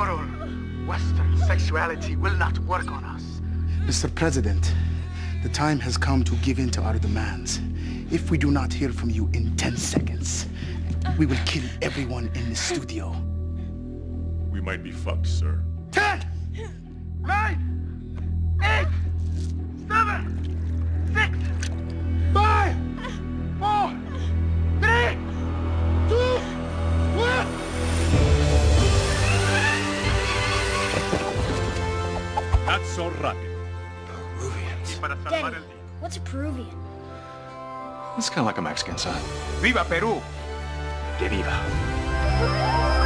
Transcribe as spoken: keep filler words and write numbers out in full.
moral Western sexuality will not work on us. Mister President, the time has come to give in to our demands. If we do not hear from you in ten seconds, we will kill everyone in the studio. We might be fucked, sir. Ten, nine, eight, seven, six, five, four, three, two, one. Not so rapid. Peruvians. Daddy, what's a Peruvian? It's kind of like a Mexican, son. Viva Peru! Que viva.